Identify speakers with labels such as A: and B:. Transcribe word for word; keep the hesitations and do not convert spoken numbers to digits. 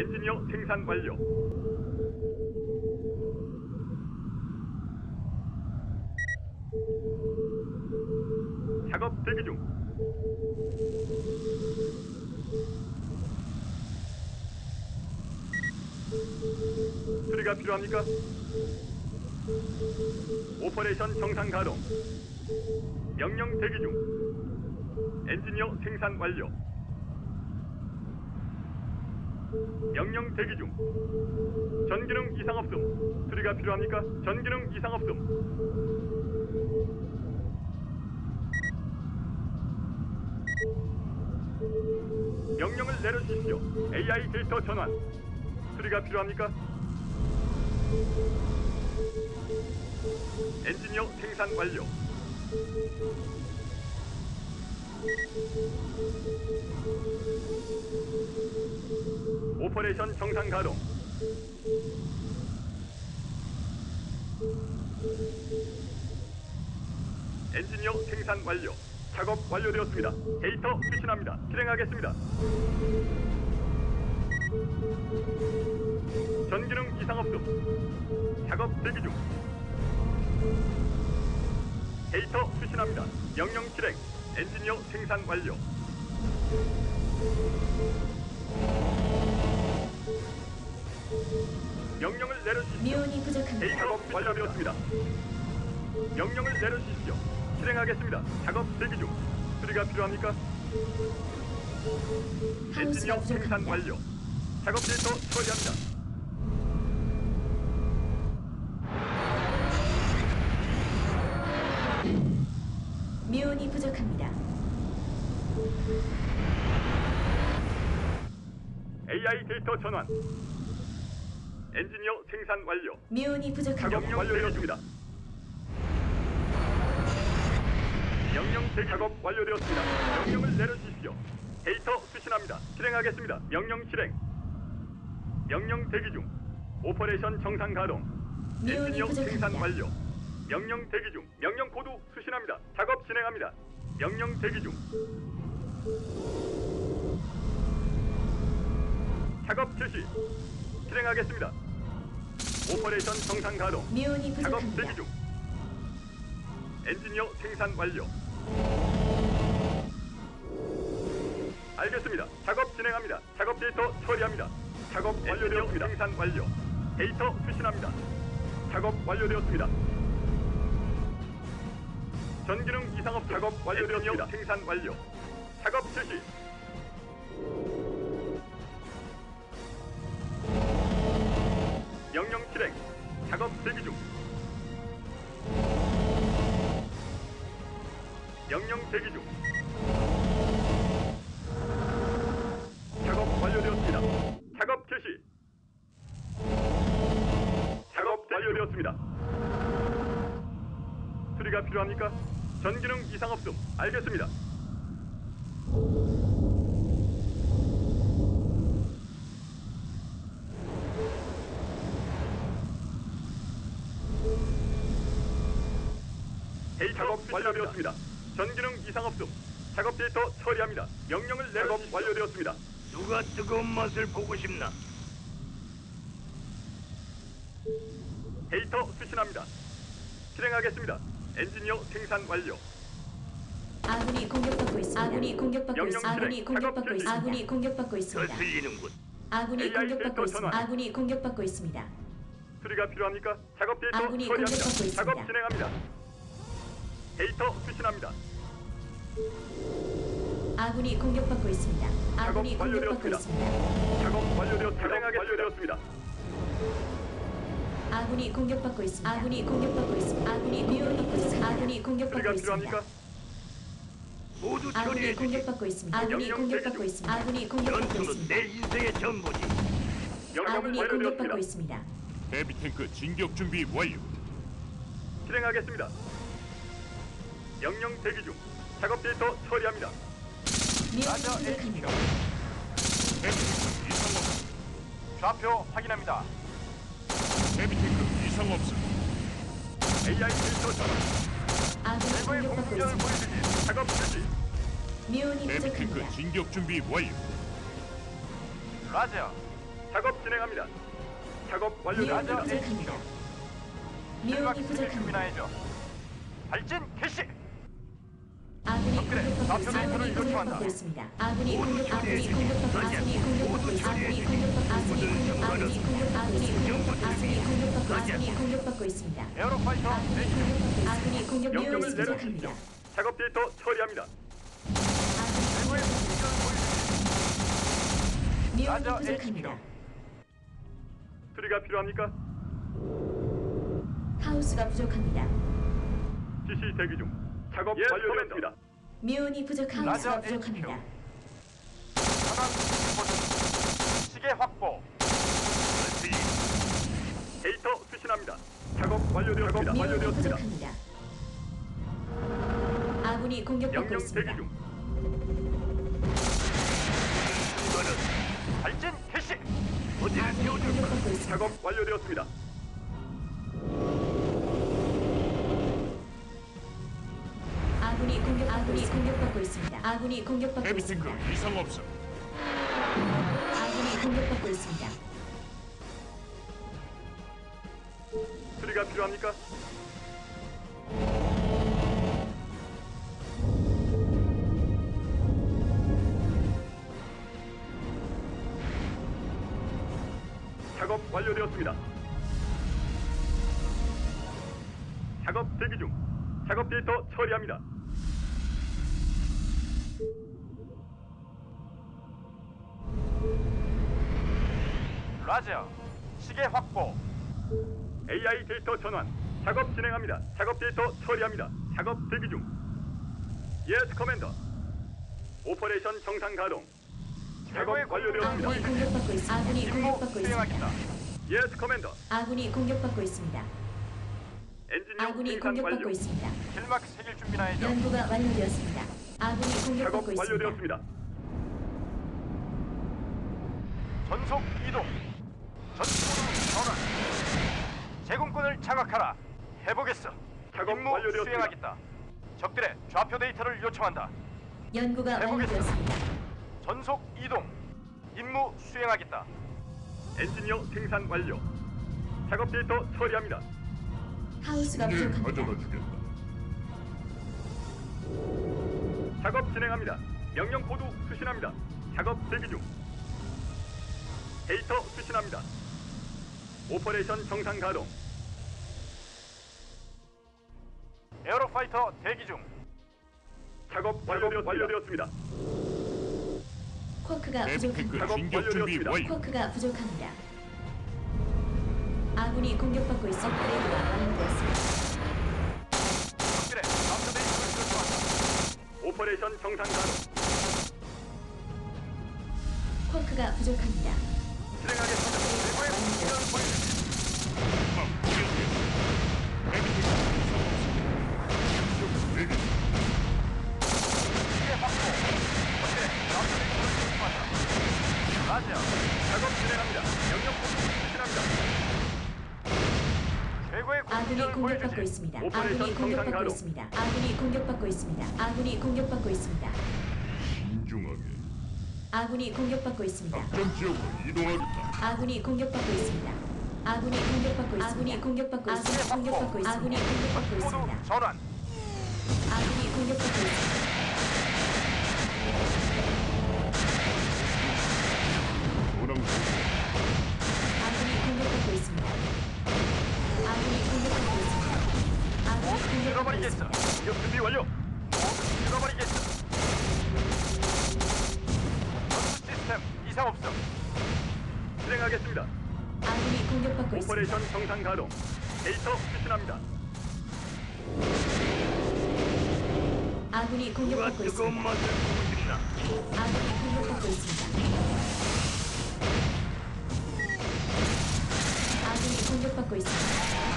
A: 엔지니어 생산 완료. 작업 대기 중. 수리가 필요합니까? 오퍼레이션 정상 가동. 명령 대기 중. 엔지니어 생산 완료. 명령 대기 중. 전기능 이상 없음. 수리가 필요합니까? 전기능 이상 없음. 명령을 내려주십시오. 에이아이 데이터 전환. 수리가 필요합니까? 엔지니어 생산 완료. 오퍼레이션 정상 가동. 엔지니어 생산 완료. 작업 완료되었습니다. 데이터 수신합니다. 실행하겠습니다. 전기능 이상 없음. 작업 대기 중. 데이터 수신합니다. 명령 실행. 엔지니어 생산 완료. 명령을 내려주십시오.
B: 미온이 부족합니다.
A: 데이터 작업 완료되었습니다. 명령을 내려주십시오. 실행하겠습니다. 작업 대기 중. 수리가 필요합니까? 엔지니어 생산 완료. 작업 데이터 처리합니다.
B: 미온이 부족합니다.
A: 에이아이 데이터 전환. 엔지니어 생산 완료.
B: 미온이 부족합니다.
A: 작업 완료되었습니다. 명령 대기. 작업 완료되었습니다. 명령을 내려주십시오. 데이터 수신합니다. 실행하겠습니다. 명령 실행. 명령 대기 중. 오퍼레이션 정상 가동. 엔지니어 생산 완료. 명령 대기 중. 명령 코드 수신합니다. 작업 진행합니다. 명령 대기 중. 작업 실시. 실행하겠습니다. 오퍼레이션 정상 가동.
B: 미온이
A: 작업
B: 부족합니다.
A: 대기 중. 엔지니어 생산 완료. 알겠습니다. 작업 진행합니다. 작업 데이터 처리합니다. 작업 완료되었습니다. 생산 완료. 데이터 수신합니다. 작업 완료되었습니다. 전기능 이상 없. 작업 완료되었습니다. 생산 완료. 작업 실시. 명령 실행. 작업 대기 중. 명령 대기 중. 작업 완료되었습니다. 작업 개시. 작업 완료되었습니다. 수리가 필요합니까? 전기능 이상 없음. 알겠습니다. 데이터 작업 완료되었습니다. 전기능 이상 없음. 작업 데이터 처리합니다. 명령을 내려. 작업 완료되었습니다.
C: 누가 뜨거운 맛을 보고 싶나?
A: 데이터 수신합니다. 실행하겠습니다. 엔지니어 생산 완료.
B: 아군이 공격받고 있습니다. 아군이 공격받고
A: 명령
B: 있습니다. 아군이
A: 실행.
B: 공격받고
A: 작업
B: 있습니다. 아군이 공격받고 있습니다.
C: 거슬리는군.
B: 아군이
A: 에이아이
B: 공격받고
A: 데이터
B: 있습니다.
A: 전환.
B: 아군이 공격받고 있습니다.
A: 수리가 필요합니까? 작업 데이터
B: 아군이
A: 처리합니다.
B: 공격받고 있습니다.
A: 작업 진행합니다. 데이터 수신합니다.
B: 아군이 공격받고 있습니다. 아군이
A: 작업
B: 공격받고
A: 완료되었습니다.
B: 있습니다.
A: 작업 완료되었. 실행하겠습니다. 완료되었습니다.
B: 아군이 공격받고 있습니다. 아군이 공격받고 있습니다. 아군이 미온이 부족. 아군이 공격받고
A: 수리가
B: 있습니다.
A: 필요합니까?
C: 모두
B: 아군이
C: 처리해주지.
B: 공격받고 있습니다. 아군이
A: 명령
B: 공격받고
A: 대기 중.
B: 있습니다. 아군이 공격받고
C: 전투는
B: 있습니다.
C: 내 인생의 전부지.
A: 명령을
B: 아군이
A: 완료되었습니다.
B: 공격받고 있습니다.
D: 헤비 탱크 진격 준비 완료.
A: 실행하겠습니다. 명령 대기 중. 작업 데이터 처리합니다.
B: 미온이 부족합니다.
D: 헤비 탱크 이상 없음.
A: 좌표 확인합니다.
D: 헤비 탱크 이상 없음.
A: 에이아이 데이터 전환.
B: 아군이
A: 최고의
B: 공격받고
A: 공격을
B: 있습니다.
A: 보여주기. 작업 실시.
B: 미온이
D: 헤비 탱크
B: 부족합니다.
D: 진격 준비 완료.
A: 라저. 작업 진행합니다. 작업
B: 미온이
A: 완료되었습니다.
B: 부족합니다. 미온이 부족합니다.
C: 발진 개시.
B: 아군이
C: 적들의
B: 공격받고
C: 좌표 데이터를
B: 있습니다. 아군이 공격받고
C: 요청한다.
B: 있습니다. 아군이
C: 모두
B: 공격 아군이
C: 처리해주지.
B: 공격받고
C: 라자.
B: 아군이 공격받고
C: 모두
B: 있- 아군이
C: 처리해주지.
B: 공격받고 아군이
C: 모든
B: 공격 아군이
C: 정보는
B: 공격 아군이 공격 아군이 공격받고
C: 라자.
B: 아군이 공격받고 있습니다.
C: 에어로파이터
B: 아군이 공격받고 있습니다. 아군이 공격
A: 명령을
B: 미온이 부족합니다.
A: 내려주십시오. 작업 데이터 처리합니다.
B: 아군이 미온이
C: 라자
B: 부족합니다.
A: 수리가 필요합니까?
B: 하우스가 부족합니다.
A: 지시 대기 중. 작업 완료되었습니다.
B: 미온이 부족 하우스가
C: 라자
B: 부족합니다.
C: 전환 모드. 시계 확보.
A: 데이터 수신합니다. 작업 완료되었습니다.
B: 미온이
A: 완료되었습니다.
B: 부족합니다. 아군이 공격받고
A: 명령
B: 있습니다.
A: 대기 중.
C: 이거는 발진 개시. 어디를
B: 아군이
C: 띄워줄까?
B: 공격받고 있습니다.
A: 작업 완료되었습니다.
B: 아군이 공격 아군이 공격받고 있습니다. 아군이 공격받고
D: 헤비 탱크
B: 있습니다.
D: 이상 없음.
B: 아군이 공격받고 있습니다.
A: 수리가 필요합니까? 작업 완료되었습니다. 작업 대기 중. 작업 데이터 처리합니다.
C: 라자. 시계 확보.
A: 에이아이 데이터 전환. 작업 진행합니다. 작업 데이터 처리합니다. 작업 대기 중. 예스 커맨더. 오퍼레이션 정상 가동. 작업
C: 최고의
A: 완료되었습니다.
B: 아군이 공격받고 있습니다. 아군이
C: 임무
B: 공격받고 있습니다.
C: 수행하겠다.
A: 예스 커맨더.
B: 아군이 공격받고 있습니다.
A: 엔지니어
B: 아군이
A: 생산
B: 공격받고
A: 완료.
B: 있습니다.
C: 킬마크 색일 준비나 해줘.
B: 연구가 완료되었습니다. 아군이
A: 작업
B: 공격받고 있습니다.
A: 완료되었습니다.
C: 전속 이동. 전투로 전환. 제공권을 장악하라. 해보겠어.
A: 작업
C: 임무
A: 완료되었습니다.
C: 수행하겠다. 적들의 좌표 데이터를 요청한다.
B: 연구가
C: 해보겠습니다.
B: 완료되었습니다.
C: 전속 이동. 임무 수행하겠다.
A: 엔지니어 생산 완료. 작업 데이터 처리합니다.
B: 하우스가 부족합니다.
D: 주겠다.
A: 작업 진행합니다. 명령 코드 수신합니다. 작업 대기 중. 데이터 수신합니다. 오퍼레이션 정상 가동.
C: 에어로파이터 대기 중.
A: 작업 완료, 완료되었습니다.
B: 쿼크가
D: 헤비
B: 부족합니다.
D: 탱크
A: 작업
D: 진격 준비
A: 완료되었습니다.
D: 완료.
B: 쿼크가 부족합니다. 아군이 공격받고 있어 업그레이드가 완료되었습니다.
C: 적들의 좌표 데이터를 요청한다.
A: 오퍼레이션 정상 가동.
B: 쿼크가 부족합니다.
A: 진행하겠습니다.
C: 최고의 공격을 보여주지.
D: 막 공격해. 헤비 탱크 이상 없음. 쭉 내리.
C: 시계 확보. 적들의 좌표 데이터를 요청한다. 라자.
A: 작업 진행합니다. 명령 코드 수신합니다.
C: 최고의
B: 아군이
C: 공격을
B: 공격받고
C: 보여주지.
B: 있습니다.
A: 오퍼레이션
B: 아군이
A: 정상
B: 공격받고
A: 가동.
B: 있습니다. 아군이 공격받고 있습니다. 아군이 공격받고 있습니다.
D: 신중하게.
B: 아군이 공격받고 있습니다.
D: 작전 지역으로 이동하겠다.
B: 아군이 공격받고 있습니다. 아군이 공격받고 있습니다. 아군이 공격받고 있습니다. 공격받고 있습니다. 아군이 공격받고
C: 모두
B: 있습니다.
C: 전환.
B: 아군이 공격받고 있습니다.
D: 도랑
B: 아군이 공격받고 있습니다. 아군이 공격받고 있습니다. 아군이 공격받고
C: 잃어버리겠어.
B: 있습니다.
A: 공격 준비 완료.
C: 모두 잃어버리겠어. 전투 시스템 이상 없음.
A: 진행하겠습니다.
B: 아군이 공격받고 있습니다.
A: 오퍼레이션 정상 가동. 데이터 수신합니다.
B: 아군이
C: 누가
B: 공격받고
C: 뜨거운
B: 있습니다.
C: 맛을 보고 싶나?
B: 아군이 공격받고 있습니다. 아군이 공격받고 있습니다.